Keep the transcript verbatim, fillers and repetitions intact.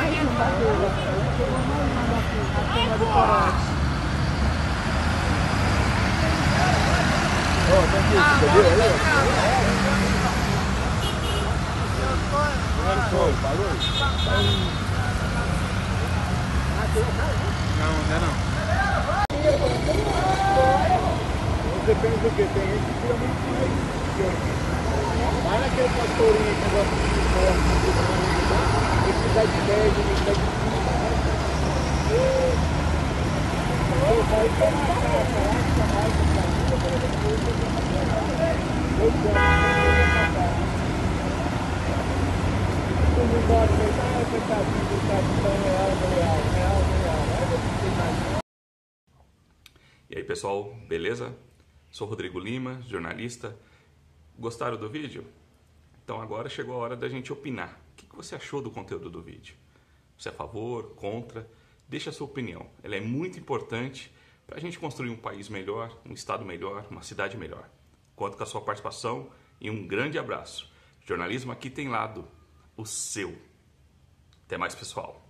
Não, não é não. Depende do que tem, gente tira muito mais. Vai naquele pastorinho que gosta de forte, esse dá de dez, esse dá de quinze. Vai ter uma casa, mais E aí pessoal, beleza? Sou Rodrigo Lima, jornalista. Gostaram do vídeo? Então agora chegou a hora da gente opinar. O que você achou do conteúdo do vídeo? Você é a favor, contra? Deixa a sua opinião. Ela é muito importante para a gente construir um país melhor, um estado melhor, uma cidade melhor. Conto com a sua participação e um grande abraço. Jornalismo aqui tem lado, o seu. Até mais, pessoal.